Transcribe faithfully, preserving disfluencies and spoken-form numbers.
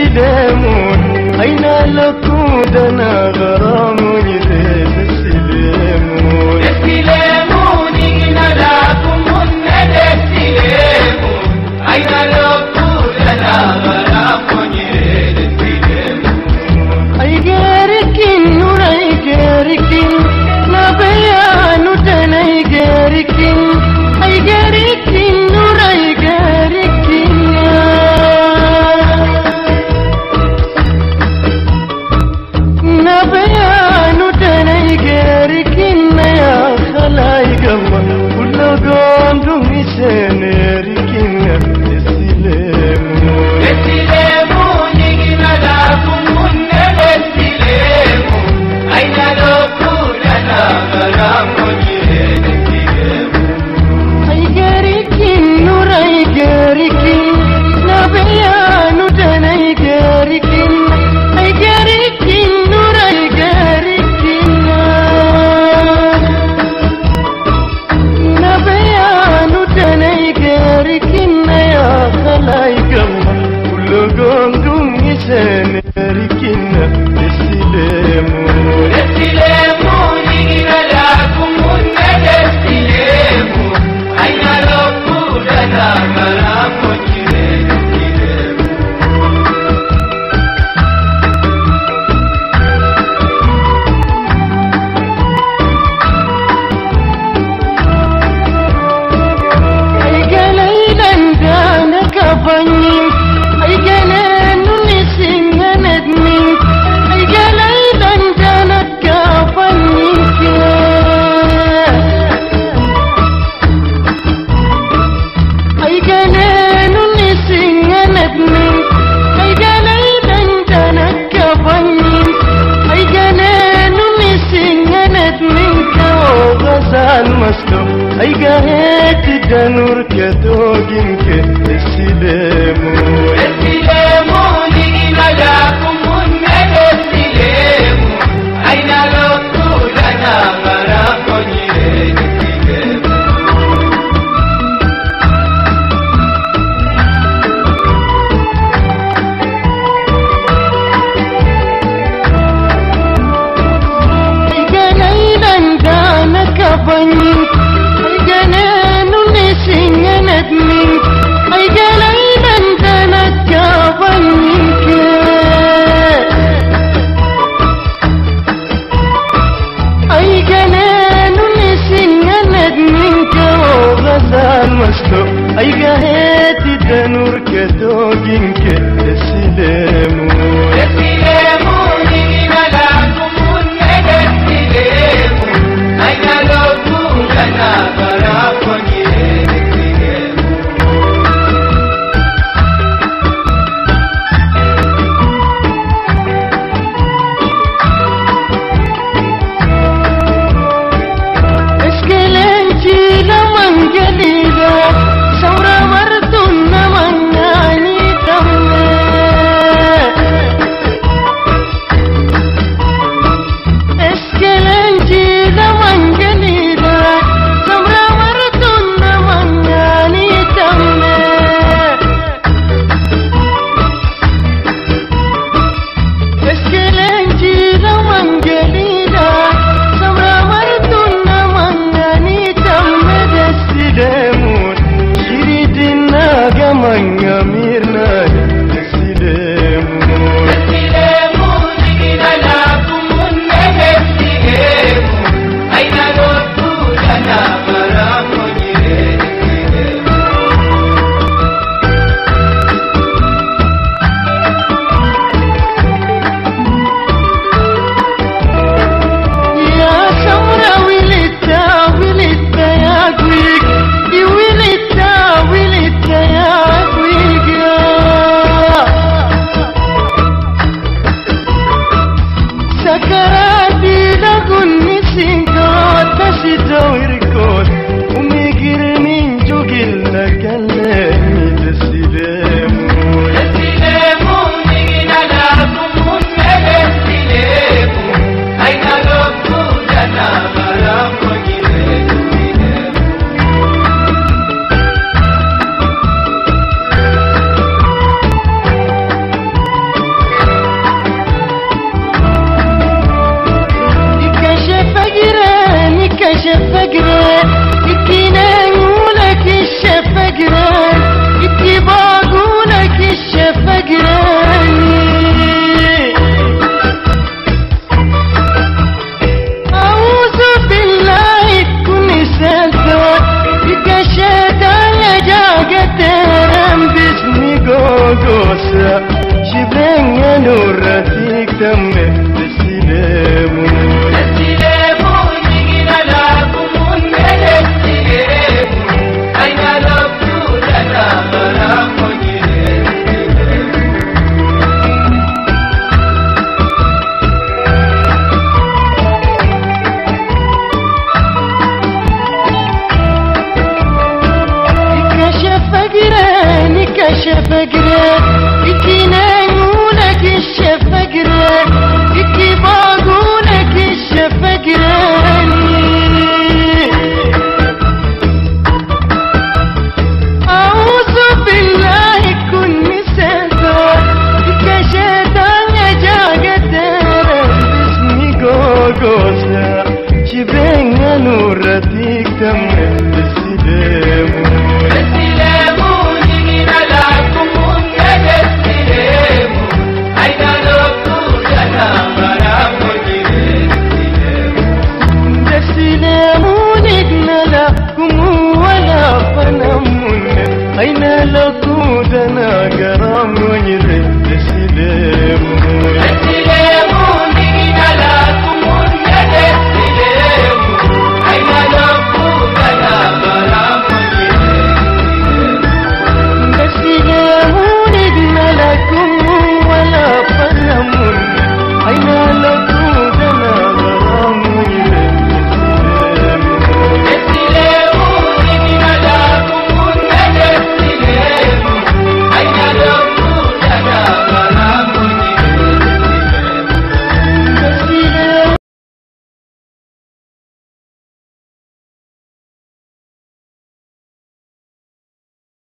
السلامون أين لكودنا غرام يزيد السلامون السلامون إنا لكم الندى السلامون أين لكودنا غرام يزيد السلامون أي جاركين نور أي جاركين نبيان تني جاركين أي جاركين نور أي جاركين نبيان تني جاركين يا خلايق الله كل قوم يسنركين السلامون السلامون إنا لكم الندى السلامون أين لكودنا غرام يزيد السلامون أي جاركين نور أي جاركين نبيان تني جاركين أي جاركين نور أي جاركين نبيان تني جاركين يا خلايق الله كل قوم يسنركين السلامون السلامون إنا لكم الندى السلامون أين لكودنا غرام يزيد السلامون أي قليلا دانك بني أي جنان نسين ندمي أي قليلا دانك بني أي جنان نسين ندمي أي قليلا دانك بني أي جنان نسين ندمي غزال مسلو أي قهيت دنور كدوجنك السلامون السلامون إنا لكم الندى السلامون أين لكودنا غرام يزيد السلامون أي قليلا دانك بني أي جنان نسين ندمي أي قليلا دانك بني أي جنان نسين ندمي وغزال مسلو أي قهيت دنور كدوجنك السلامون السلامون إنا لكم الندى السلامون أين لكودنا غرام يزيد السلامون اسكلنتي لمن جليدا ثورة مرتنا من ناني تمنا فقرك إكي نانولك الشفقرك إكي باقولك الشفقراني أعوذ بالله كن مسافر كشيطان جاقتر باسمي قوقوسا شبين نورتك تم السلام السلام نجينا لكم ونجد السلام أين نبوسنا برافق السلام نجنا لكم ولا فنمنا أين لقودنا